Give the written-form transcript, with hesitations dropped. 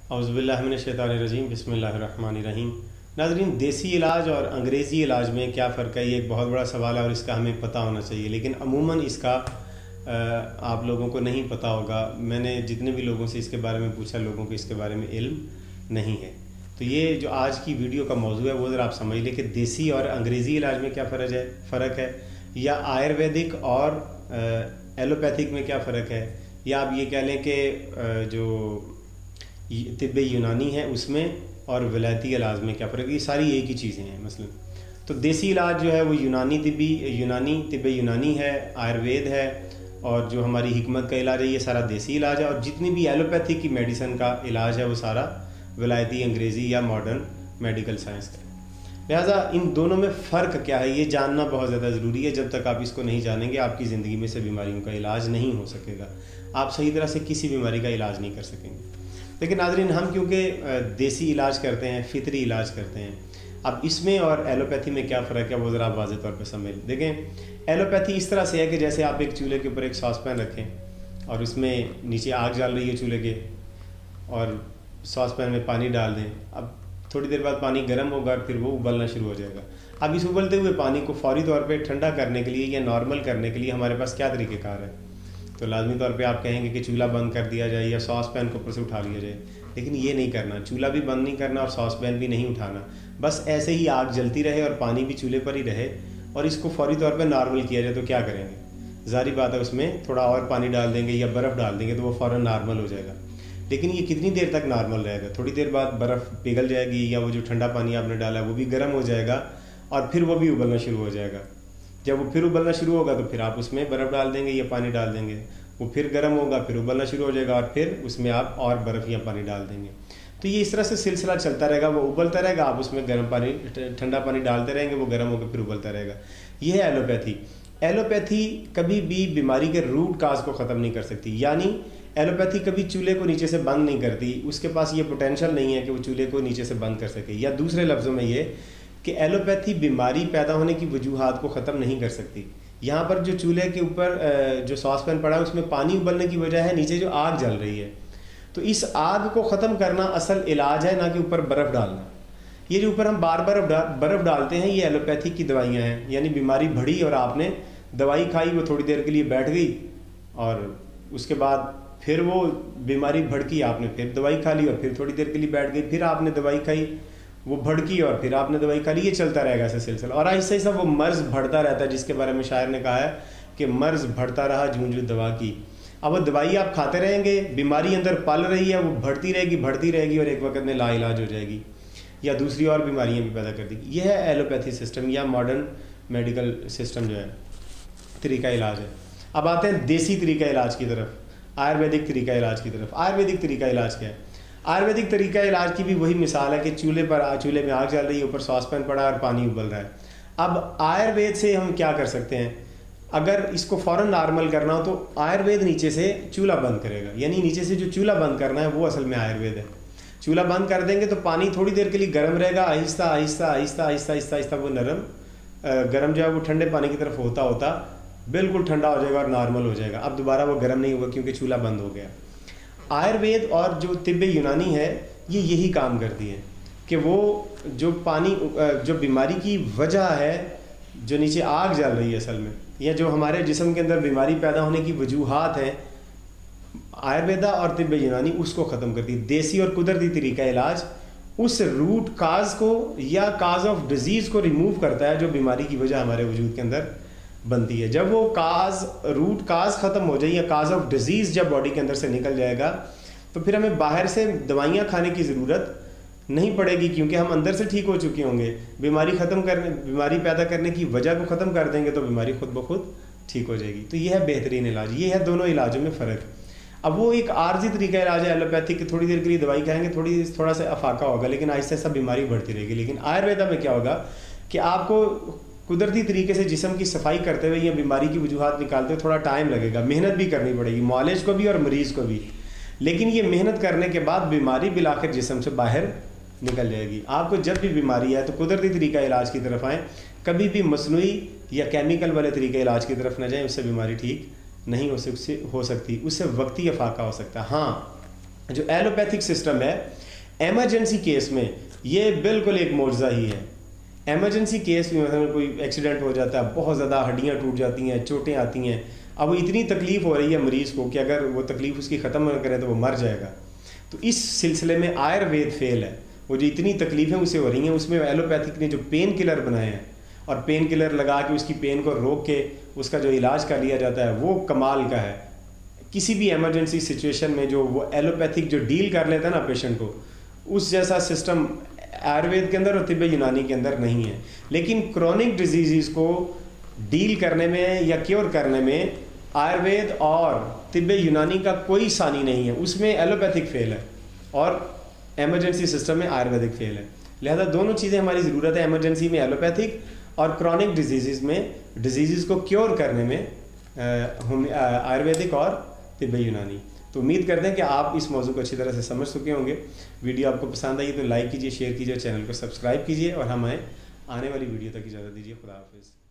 औज़ुबिल्लाहि मिनश्शैतानिर्रजीम बिस्मिल्लाहिर्रहमानिर्रहीम। नाज़रीन, देसी इलाज और अंग्रेज़ी इलाज में क्या फ़र्क है, ये एक बहुत बड़ा सवाल है और इसका हमें पता होना चाहिए, लेकिन अमूमन इसका आप लोगों को नहीं पता होगा। मैंने जितने भी लोगों से इसके बारे में पूछा, लोगों को इसके बारे में इल्म नहीं है। तो ये जो आज की वीडियो का मौजू है वो ज़रा आप समझ लें कि देसी और अंग्रेज़ी इलाज में क्या फ़र्क है, या आयुर्वेदिक और एलोपैथिक में क्या फ़र्क है, या आप ये कह लें कि जो तिब्बे यूनानी है उसमें और विलायती इलाज में क्या फ़र्क है। ये सारी एक ही चीज़ें हैं। मसलन तो देसी इलाज जो है वो यूनानी तिब्बे यूनानी है, आयुर्वेद है, और जो हमारी हिकमत का इलाज है ये सारा देसी इलाज है, और जितनी भी एलोपैथिक की मेडिसिन का इलाज है वो सारा विलायती, अंग्रेज़ी या मॉडर्न मेडिकल साइंस का। लिहाजा इन दोनों में फ़र्क क्या है ये जानना बहुत ज़्यादा ज़रूरी है। जब तक आप इसको नहीं जानेंगे आपकी ज़िंदगी में से बीमारियों का इलाज नहीं हो सकेगा, आप सही तरह से किसी बीमारी का इलाज नहीं कर सकेंगे। लेकिन नाज़रीन, हम क्योंकि देसी इलाज करते हैं, फितरी इलाज करते हैं, अब इसमें और एलोपैथी में क्या फ़र्क है वो ज़रा वाज़ेह तौर पे समझ देखें। एलोपैथी इस तरह से है कि जैसे आप एक चूल्हे के ऊपर एक सॉस पैन रखें और उसमें नीचे आग जल रही है चूल्हे के, और सॉस पैन में पानी डाल दें। अब थोड़ी देर बाद पानी गर्म होगा और फिर वो उबलना शुरू हो जाएगा। अब इस उबलते हुए पानी को फौरी तौर पे ठंडा करने के लिए या नॉर्मल करने के लिए हमारे पास क्या तरीक़ेकार है? तो लाजमी तौर पे आप कहेंगे कि चूल्हा बंद कर दिया जाए या सॉस पैन को ऊपर से उठा लिया जाए, लेकिन ये नहीं करना। चूल्हा भी बंद नहीं करना और सॉस पैन भी नहीं उठाना, बस ऐसे ही आग जलती रहे और पानी भी चूल्हे पर ही रहे, और इसको फौरी तौर पे नॉर्मल किया जाए। तो क्या करेंगे? ज़ाहिर बात है उसमें थोड़ा और पानी डाल देंगे या बर्फ़ डाल देंगे तो वो फ़ौरन नॉर्मल हो जाएगा। लेकिन ये कितनी देर तक नॉर्मल रहेगा? थोड़ी देर बाद बर्फ़ पिघल जाएगी या वो जो ठंडा पानी आपने डाला है वो भी गर्म हो जाएगा और फिर वो भी उबलना शुरू हो जाएगा। जब वो फिर उबलना शुरू होगा तो फिर आप उसमें बर्फ़ डाल देंगे या पानी डाल देंगे, वो फिर गर्म होगा, फिर उबलना शुरू हो जाएगा और फिर उसमें आप और बर्फ़ या पानी डाल देंगे। तो ये इस तरह से सिलसिला चलता रहेगा, वो उबलता रहेगा, आप उसमें गर्म पानी, ठंडा पानी डालते रहेंगे, वो गर्म होकर फिर उबलता रहेगा। ये है एलोपैथी। एलोपैथी कभी भी बीमारी के रूट काज को ख़त्म नहीं कर सकती, यानी एलोपैथी कभी चूल्हे को नीचे से बंद नहीं करती। उसके पास ये पोटेंशियल नहीं है कि वो चूल्हे को नीचे से बंद कर सके, या दूसरे लफ्ज़ों में ये कि एलोपैथी बीमारी पैदा होने की वजूहात को ख़त्म नहीं कर सकती। यहाँ पर जो चूल्हे के ऊपर जो सॉस पैन पड़ा है उसमें पानी उबलने की वजह है नीचे जो आग जल रही है, तो इस आग को ख़त्म करना असल इलाज है, ना कि ऊपर बर्फ़ डालना। ये जो ऊपर हम बार बार बर्फ़ डालते हैं ये एलोपैथी की दवाइयाँ हैं, यानी बीमारी बढ़ी और आपने दवाई खाई, वो थोड़ी देर के लिए बैठ गई और उसके बाद फिर वो बीमारी भड़की, आपने फिर दवाई खा ली और फिर थोड़ी देर के लिए बैठ गई, फिर आपने दवाई खाई, वो भड़की और फिर आपने दवाई खा ली। ये चलता रहेगा ऐसा सिलसिला, और ऐसे ऐसा वो मर्ज़ बढ़ता रहता है, जिसके बारे में शायर ने कहा है कि मर्ज़ बढ़ता रहा जूं दवा की। अब वो दवाई आप खाते रहेंगे, बीमारी अंदर पल रही है, वो बढ़ती रहेगी और एक वक्त में लाइलाज हो जाएगी या दूसरी और बीमारियां भी पैदा कर देगी। यह है एलोपैथी सिस्टम या मॉडर्न मेडिकल सिस्टम जो है, तरीका इलाज है। अब आते हैं देसी तरीका इलाज की तरफ, आयुर्वेदिक तरीका इलाज की तरफ। आयुर्वेदिक तरीका इलाज क्या है? आयुर्वेदिक तरीका इलाज की भी वही मिसाल है कि चूल्हे में आग जल रही है, ऊपर सॉस पैन पड़ा और पानी उबल रहा है। अब आयुर्वेद से हम क्या कर सकते हैं? अगर इसको फ़ौरन नॉर्मल करना हो तो आयुर्वेद नीचे से चूल्हा बंद करेगा, यानी नीचे से जो चूल्हा बंद करना है वो असल में आयुर्वेद है। चूल्हा बंद कर देंगे तो पानी थोड़ी देर के लिए गर्म रहेगा, आहिस्ता आहिस्ता आहिस्ता आहिस्ता आहिस्ता आहिस्ता वो नरम गर्म जो है वो ठंडे पानी की तरफ होता होता बिल्कुल ठंडा हो जाएगा और नॉर्मल हो जाएगा। अब दोबारा वो गर्म नहीं होगा क्योंकि चूल्हा बंद हो गया। आयुर्वेद और जो तिब्बे यूनानी है ये यही काम करती है कि वो जो पानी, जो बीमारी की वजह है, जो नीचे आग जल रही है असल में, या जो हमारे जिस्म के अंदर बीमारी पैदा होने की वजूहात हैं, आयुर्वेदा और तिब्बे यूनानी उसको ख़त्म करती है। देसी और कुदरती तरीका इलाज उस रूट काज को या काज ऑफ डिजीज़ को रिमूव करता है जो बीमारी की वजह हमारे वजूद के अंदर बनती है। जब वो रूट काज ख़त्म हो जाए या काज ऑफ डिजीज़ जब बॉडी के अंदर से निकल जाएगा तो फिर हमें बाहर से दवाइयाँ खाने की ज़रूरत नहीं पड़ेगी, क्योंकि हम अंदर से ठीक हो चुके होंगे। बीमारी पैदा करने की वजह को ख़त्म कर देंगे तो बीमारी खुद ब खुद ठीक हो जाएगी। तो ये है बेहतरीन इलाज। ये है दोनों इलाजों में फ़र्क। अब वो एक आर्जी तरीका इलाज है एलोपैथिक, थोड़ी देर के लिए दवाई खाएंगे, थोड़ा सा अफाका होगा, लेकिन आहिस्ता आहिस्ता बीमारी बढ़ती रहेगी। लेकिन आयुर्वेदा में क्या होगा कि आपको कुदरती तरीके से जिस्म की सफाई करते हुए या बीमारी की वजूहात निकालते हुए थोड़ा टाइम लगेगा, मेहनत भी करनी पड़ेगी, मौलेज को भी और मरीज़ को भी। लेकिन ये मेहनत करने के बाद बीमारी बिलाखिर जिस्म से बाहर निकल जाएगी। आपको जब भी बीमारी है तो कुदरती तरीका इलाज की तरफ आएँ, कभी भी मसनूई या केमिकल वाले तरीके इलाज की तरफ न जाएँ, उससे बीमारी ठीक नहीं हो सकती, उससे वक्ती अफाका हो सकता है। हाँ, जो एलोपैथिक सिस्टम है एमरजेंसी केस में ये बिल्कुल एक मौजज़ा ही है। एमरजेंसी केस में मतलब कोई एक्सीडेंट हो जाता है, बहुत ज़्यादा हड्डियाँ टूट जाती हैं, चोटें आती हैं, अब इतनी तकलीफ़ हो रही है मरीज़ को कि अगर वो तकलीफ़ उसकी ख़त्म न करे तो वो मर जाएगा। तो इस सिलसिले में आयुर्वेद फेल है। वो जो इतनी तकलीफ़ें उसे हो रही हैं उसमें एलोपैथिक ने जो पेन किलर बनाए हैं और पेन किलर लगा के उसकी पेन को रोक के उसका जो इलाज कर लिया जाता है वो कमाल का है। किसी भी एमरजेंसी सिचुएशन में जो वो एलोपैथिक जो डील कर लेता है ना पेशेंट को, उस जैसा सिस्टम आयुर्वेद के अंदर और तिब्बे यूनानी के अंदर नहीं है। लेकिन क्रॉनिक डिजीज़ को डील करने में या क्योर करने में आयुर्वेद और तिब्बे यूनानी का कोई सानी नहीं है। उसमें एलोपैथिक फेल है और एमरजेंसी सिस्टम में आयुर्वेदिक फेल है। लिहाजा दोनों चीज़ें हमारी ज़रूरत है, एमरजेंसी में एलोपैथिक और क्रॉनिक डिजीज़ में डिजीज़ को क्योर करने में आयुर्वेदिक और तिब्बे यूनानी। तो उम्मीद करते हैं कि आप इस मौजू को अच्छी तरह से समझ चुके होंगे। वीडियो आपको पसंद आई तो लाइक कीजिए, शेयर कीजिए, चैनल को सब्सक्राइब कीजिए और हमें आने वाली वीडियो तक इजाज़त दीजिए। खुदा हाफिज़।